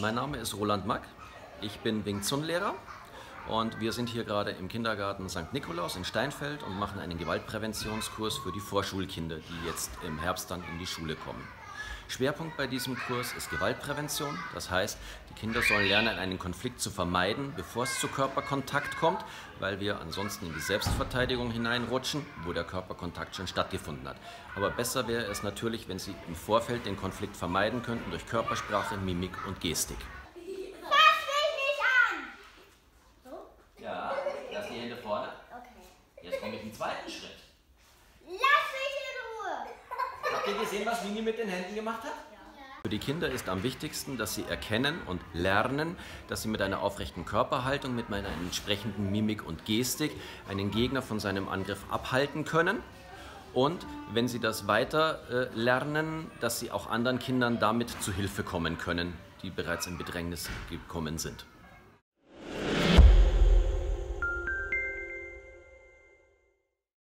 Mein Name ist Roland Mack, ich bin Wing Chun Lehrer und wir sind hier gerade im Kindergarten St. Nikolaus in Steinfeld und machen einen Gewaltpräventionskurs für die Vorschulkinder, die jetzt im Herbst dann in die Schule kommen. Schwerpunkt bei diesem Kurs ist Gewaltprävention, das heißt, die Kinder sollen lernen, einen Konflikt zu vermeiden, bevor es zu Körperkontakt kommt, weil wir ansonsten in die Selbstverteidigung hineinrutschen, wo der Körperkontakt schon stattgefunden hat. Aber besser wäre es natürlich, wenn Sie im Vorfeld den Konflikt vermeiden könnten durch Körpersprache, Mimik und Gestik. Fass mich nicht an! So? Ja, lass die Hände vorne. Okay. Jetzt komme ich im zweiten Schritt. Lass mich in Ruhe! Habt ihr gesehen, was Mini mit den Händen gemacht hat? Für die Kinder ist am wichtigsten, dass sie erkennen und lernen, dass sie mit einer aufrechten Körperhaltung, mit einer entsprechenden Mimik und Gestik einen Gegner von seinem Angriff abhalten können. Und wenn sie das weiter lernen, dass sie auch anderen Kindern damit zu Hilfe kommen können, die bereits in Bedrängnis gekommen sind.